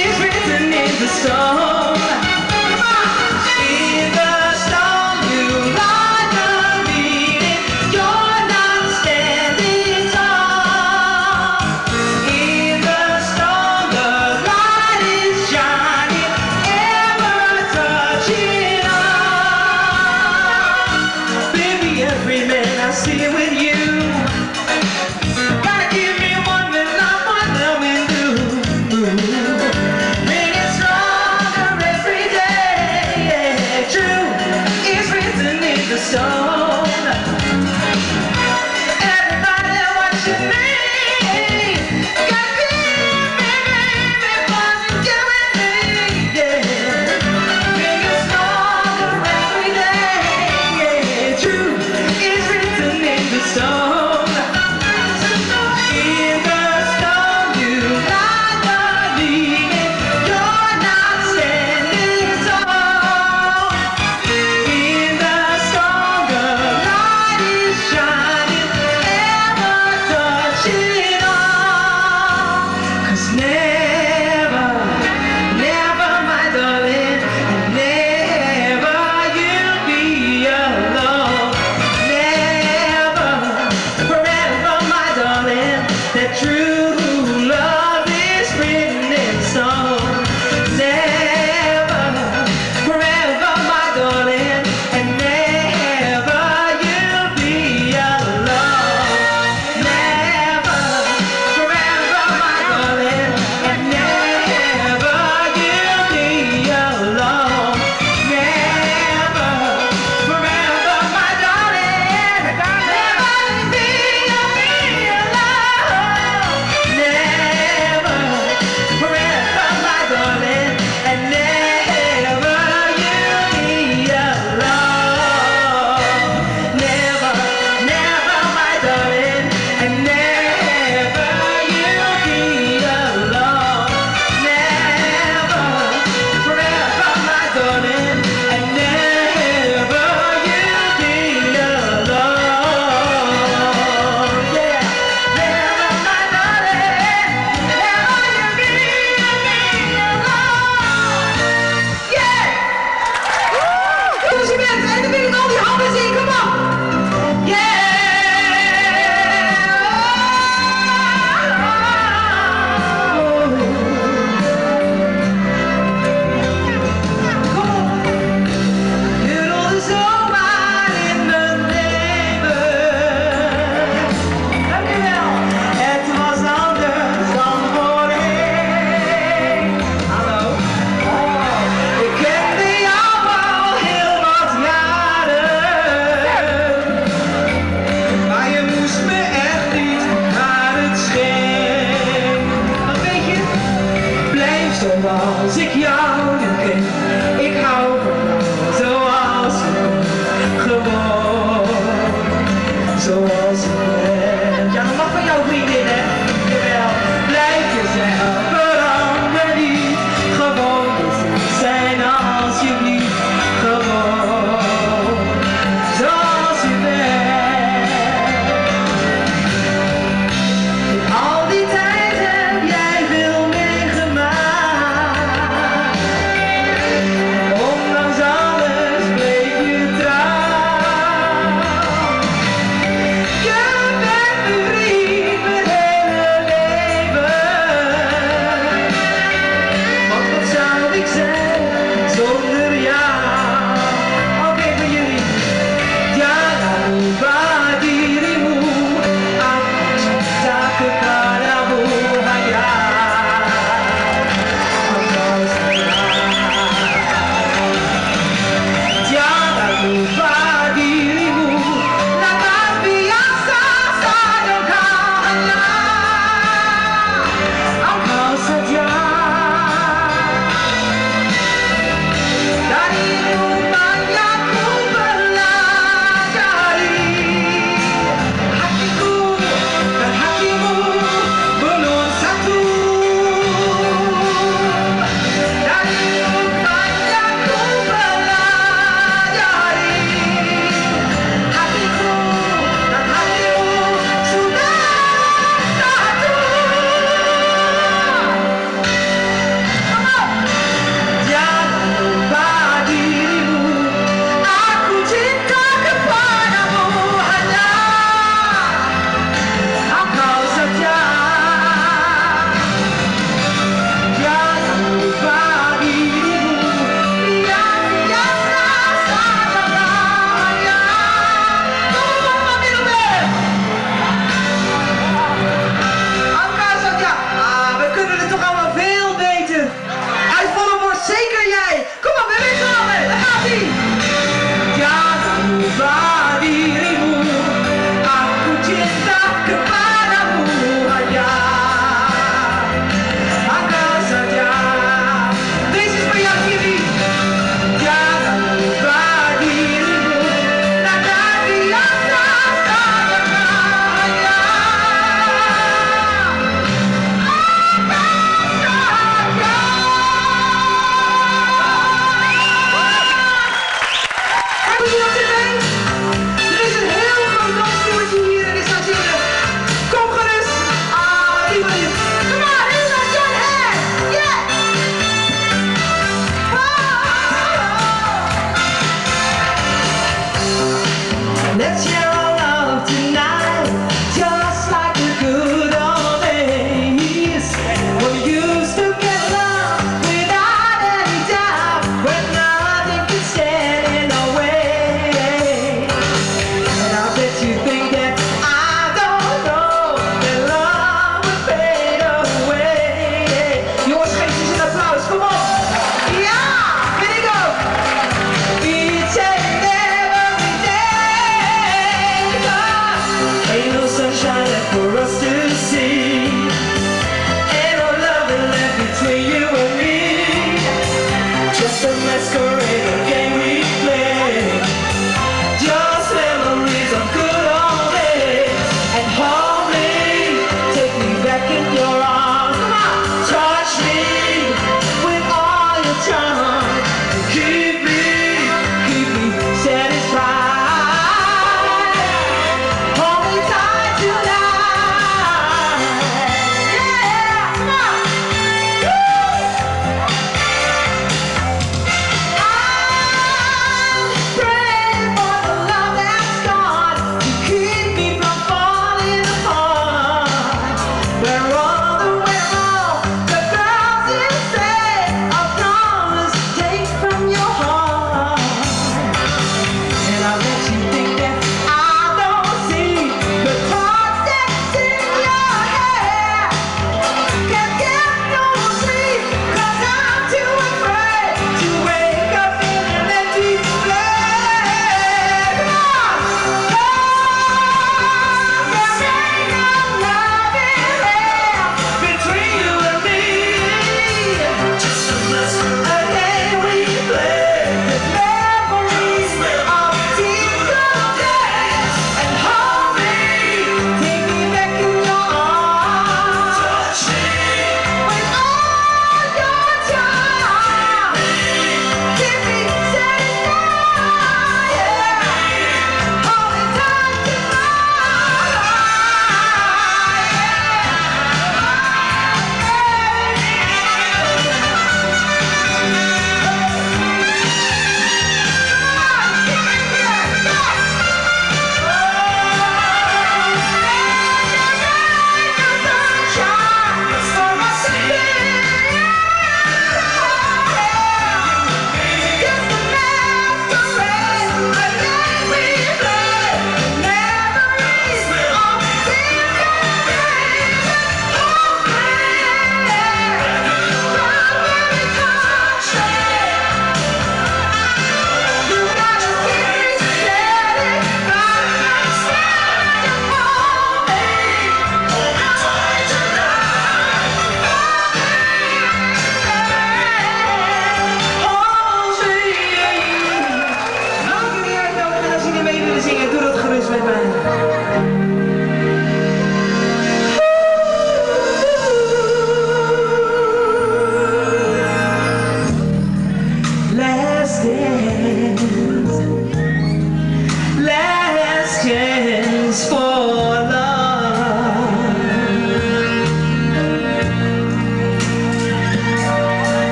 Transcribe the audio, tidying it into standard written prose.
is written in the stone. In the storm you lie believing you're not standing tall. In the storm the light is shining, ever touching all. Baby, every man I see with you gotta give me one when I'm loving you. Make it stronger every day. True is written in the stone. Everybody watching me, gotta give me, baby, what you giving me. Yeah. Make it stronger every day. True is written in the stone. In the storm you lie believing you're not standing tall. In the storm the light is shining, ever touching all. 'Cause never, never, my darling, never you'll be alone. Never, forever, my darling, that true love is written in stone. Never, forever, my darling, and never you'll be alone. Never, forever, my darling, and never you'll be alone. Never, forever, my darling, never be alone. We're all